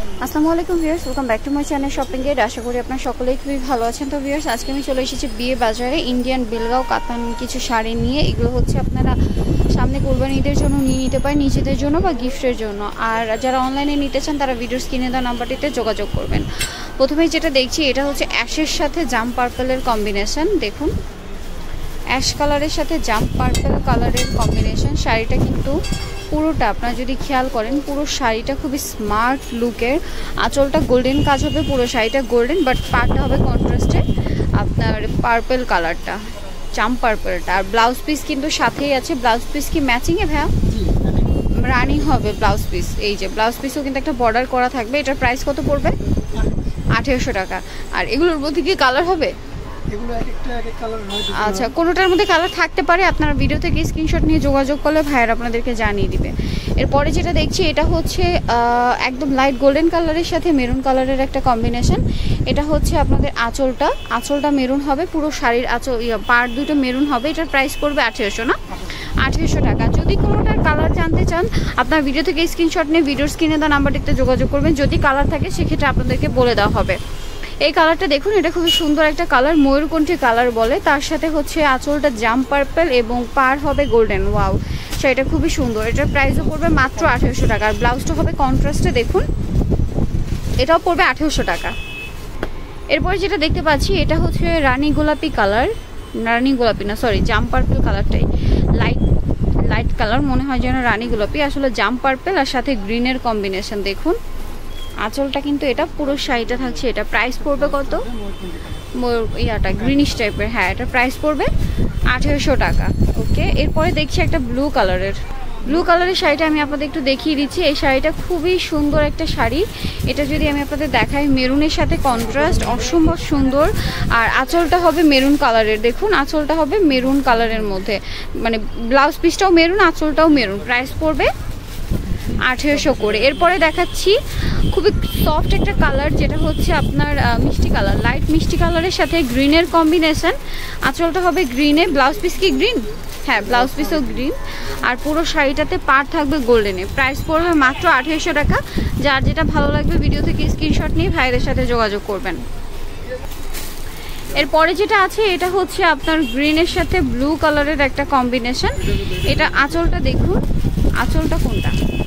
আসসালামু আলাইকুম viewers, welcome back to my channel shopping guide. আশা করি আপনারা সকলেই খুবই ভালো আছেন। তো ভিউয়ার্স, আজকে আমি চলে এসেছি বিয়ে বাজারে ইন্ডিয়ান বেলগাঁও কাতান কিছু শাড়ি নিয়ে। এগুলো হচ্ছে আপনারা সামনে কোরবানি ঈদের জন্য নিয়ে নিতে পারেন, নিজেদের জন্য বা গিফটের জন্য। আর যারা অনলাইনে নিতে চান তারা ভিডিওর স্ক্রিনে দেওয়া নাম্বারটিতে যোগাযোগ করবেন। প্রথমেই যেটা দেখছি এটা হচ্ছে অ্যাশের সাথে জাম পার্পেলের কম্বিনেশন। দেখুন, অ্যাশ কালারের সাথে জাম পার্পেল কালারের কম্বিনেশন। শাড়িটা কিন্তু পুরোটা আপনারা যদি খেয়াল করেন, পুরো শাড়িটা খুবই স্মার্ট লুকের। আঁচলটা গোল্ডেন কাজ হবে, পুরো শাড়িটা গোল্ডেন, বাট পাড়টা হবে কন্ট্রাস্টে আপনার পার্পেল কালারটা, জাম পার্পেলটা। আর ব্লাউজ পিস কিন্তু সাথেই আছে। ব্লাউজ পিস কি ম্যাচিংয়ে ভাইয়া? রানিং হবে ব্লাউজ পিস। এই যে ব্লাউজ পিসও কিন্তু একটা বর্ডার করা থাকবে। এটার প্রাইস কত পড়বে? 1800 টাকা। আর এগুলোর মধ্যে কি কালার হবে? আচ্ছা, কোনোটার মধ্যে কালার থাকতে পারে। আপনারা ভিডিও থেকে স্ক্রিনশট নিয়ে যোগাযোগ করলে ভাইয়ার আপনাদেরকে জানিয়ে দিবে। এরপরে যেটা দেখছি এটা হচ্ছে একদম লাইট গোল্ডেন কালারের সাথে মেরুন কালারের একটা কম্বিনেশন। এটা হচ্ছে আপনাদের আঁচলটা মেরুন হবে, পুরো শাড়ির আঁচল পাড় দুটো মেরুন হবে। এটার প্রাইস পড়বে 1800 না? 1800 টাকা। যদি কোনোটার কালার জানতে চান আপনার ভিডিও থেকে স্ক্রিনশট নিয়ে ভিডিওর স্ক্রিনে দেওয়া নাম্বারটিতে যোগাযোগ করবেন। যদি কালার থাকে সেক্ষেত্রে আপনাদেরকে বলে দেওয়া হবে। এই কালারটা দেখুন, এটা খুবই সুন্দর একটা কালার, ময়ূরকণ্ঠী কালার বলে। তার সাথে হচ্ছে আঁচলটা জাম পার্পেল এবং পার হবে গোল্ডেন। ওয়াও, শাড়িটা খুবই সুন্দর। এটার প্রাইসও পড়বে মাত্র 1800 টাকা। আর ব্লাউজটা হবে কন্ট্রাস্টে, দেখুন এটাও পড়বে 1800 টাকা। এরপরে যেটা দেখতে পাচ্ছি এটা হচ্ছে রানী গোলাপি কালার, রানী গোলাপি না সরি, জাম পার্পেল কালারটাই, লাইট কালার মনে হয় যেন রানী গোলাপি, আসলে জাম পার্পেল আর সাথে গ্রিনের কম্বিনেশন। দেখুন আঁচলটা কিন্তু এটা পুরো শাড়িটা থাকছে। এটা প্রাইস পড়বে কত? ইয়াটা গ্রিনিশ টাইপের, হ্যাঁ, এটা প্রাইস পড়বে 1800 টাকা। ওকে, এরপরে দেখছি একটা ব্লু কালারের শাড়িটা আমি আপনাদের একটু দেখিয়ে দিচ্ছি। এই শাড়িটা খুবই সুন্দর একটা শাড়ি। এটা যদি আমি আপনাদের দেখাই, মেরুনের সাথে কন্ট্রাস্ট, অসম্ভব সুন্দর। আর আঁচলটা হবে মেরুন কালারের। দেখুন আঁচলটা হবে মেরুন কালারের মধ্যে, মানে ব্লাউজ পিসটাও মেরুন, আঁচলটাও মেরুন। প্রাইস পড়বে 1800 করে। এরপরে দেখাচ্ছি খুবই সফট একটা কালার, যেটা হচ্ছে আপনার মিষ্টি কালার, লাইট মিষ্টি কালারের সাথে গ্রিনের কম্বিনেশন। আঁচলটা হবে গ্রিনে, ব্লাউজ পিস কি গ্রিন? হ্যাঁ, ব্লাউজ পিসও গ্রিন। আর পুরো শাড়িটাতে পাড় থাকবে গোল্ডেনে। প্রাইস পড়বে মাত্র 1800 টাকা। যার যেটা ভালো লাগবে ভিডিও থেকে স্ক্রিনশট নিয়ে ভাইদের সাথে যোগাযোগ করবেন। এরপরে যেটা আছে এটা হচ্ছে আপনার গ্রিনের সাথে ব্লু কালারের একটা কম্বিনেশন। এটা আঁচলটা দেখুন, আঁচলটা কোনটা?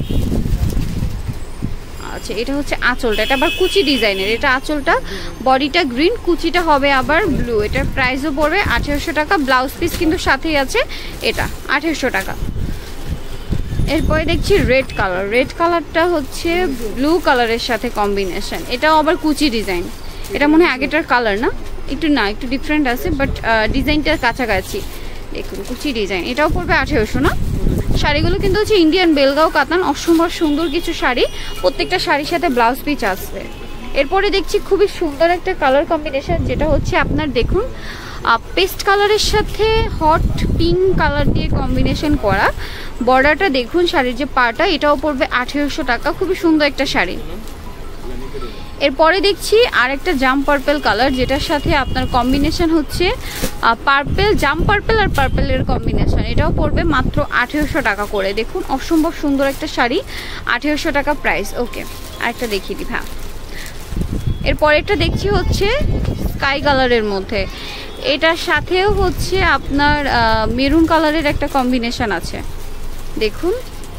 আচ্ছা, এটা হচ্ছে আঁচলটা, এটা আবার কুচি ডিজাইনের। এটা আঁচলটা, বডিটা গ্রিন, কুচিটা হবে আবার ব্লু। এটার প্রাইসও পড়বে 1800 টাকা। ব্লাউজ পিস কিন্তু সাথেই আছে, এটা 1800 টাকা। এরপরে দেখছি রেড কালারটা হচ্ছে ব্লু কালারের সাথে কম্বিনেশন। এটাও আবার কুচি ডিজাইন। এটা মনে হয় আগেটার কালার না, একটু ডিফারেন্ট আছে, বাট ডিজাইনটার কাছাকাছি। দেখুন কুচি ডিজাইন, এটাও পড়বে 1800 না? শাড়িগুলো কিন্তু হচ্ছে ইন্ডিয়ান বেলগাঁও কাতান, অসম্ভব সুন্দর কিছু শাড়ি। প্রত্যেকটা শাড়ির সাথে ব্লাউজ পিস আসবে। এরপরে দেখছি খুবই সুন্দর একটা কালার কম্বিনেশন, যেটা হচ্ছে আপনার দেখুন পেস্ট কালারের সাথে হট পিঙ্ক কালার দিয়ে কম্বিনেশন করা। বর্ডারটা দেখুন, শাড়ির যে পাটা, এটাও পড়বে 1800 টাকা। খুবই সুন্দর একটা শাড়ি। এরপরে দেখছি আরেকটা জাম পার্পেল কালার, যেটার সাথে আপনার কম্বিনেশন হচ্ছে পার্পেল, জাম পার্পেল আর পার্পেলের কম্বিনেশন। এটাও পড়বে মাত্র 1800 টাকা করে। দেখুন অসম্ভব সুন্দর একটা শাড়ি, 1800 টাকা প্রাইস। ওকে, আরেকটা দেখিয়ে দিই। হ্যাঁ, এরপরেরটা দেখছি হচ্ছে স্কাই কালারের মধ্যে। এটার সাথেও হচ্ছে আপনার মেরুন কালারের একটা কম্বিনেশন আছে। দেখুন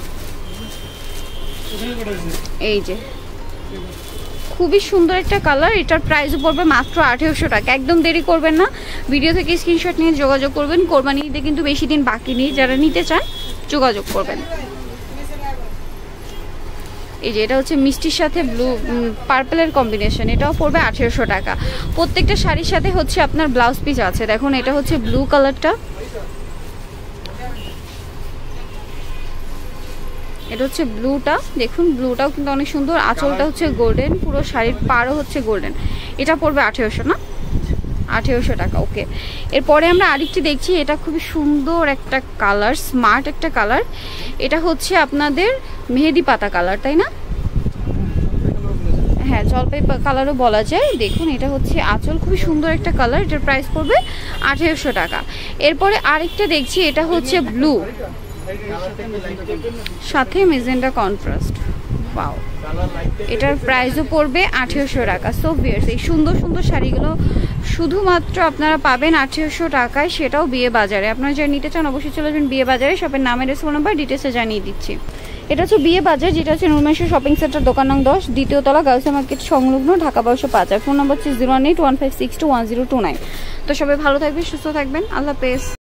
এই যে খুবই সুন্দর একটা কালার। এটার প্রাইসও পড়বে মাত্র 1800 টাকা। একদম দেরি করবেন না, ভিডিও থেকে স্ক্রিনশট নিয়ে যোগাযোগ করবেন। কোরবানি ঈদে কিন্তু বেশি দিন বাকি নেই, যারা নিতে চান যোগাযোগ করবেন। এই যে এটা হচ্ছে মিষ্টির সাথে ব্লু পার্পেলের কম্বিনেশন। এটাও পড়বে 1800 টাকা। প্রত্যেকটা শাড়ির সাথে হচ্ছে আপনার ব্লাউজ পিস আছে। দেখুন এটা হচ্ছে ব্লু কালারটা, এটা হচ্ছে ব্লুটা। দেখুন ব্লুটাও কিন্তু অনেক সুন্দর। আঁচলটা হচ্ছে গোল্ডেন, পুরো শাড়ির পাড়ও হচ্ছে গোল্ডেন। এটা পড়বে 1800 না? 1800 টাকা। ওকে, এরপরে আমরা আরেকটি দেখছি। এটা খুবই সুন্দর একটা কালার, স্মার্ট একটা কালার। এটা হচ্ছে আপনাদের মেহেদি পাতা কালার, তাই না? হ্যাঁ, জলপাই কালারও বলা যায়। দেখুন এটা হচ্ছে আঁচল, খুবই সুন্দর একটা কালার। এটার প্রাইস পড়বে 1800 টাকা। এরপরে আরেকটা দেখছি, এটা হচ্ছে ব্লু সাথে মেজেন্টা কন্ট্রাস্ট। ওয়াও, এটার প্রাইসও পড়বে 1800 টাকা। সো ভিউয়ার্স এই সুন্দর সুন্দর শাড়িগুলো শুধুমাত্র আপনারা পাবেন 1800 টাকায়, সেটাও বিয়ে বাজারে। আপনারা যারা নিতে চান অবশ্যই চলে যাবেন বিয়ে বাজারে। শপের নামের ফোন নাম্বার ডিটেলসে জানিয়ে দিচ্ছি। এটা হচ্ছে বিয়ে বাজার, যেটা হচ্ছে নুরমেশ্বর শপিং সেন্টার, দোকান নং 10, দ্বিতীয় তলা, গার্লস মার্কেট সংলগ্ন, ঢাকা 1205। আর ফোন নাম্বার হচ্ছে 01815621029। তো সবাই ভালো থাকবেন, সুস্থ থাকবেন, আল্লাহ হাফেজ।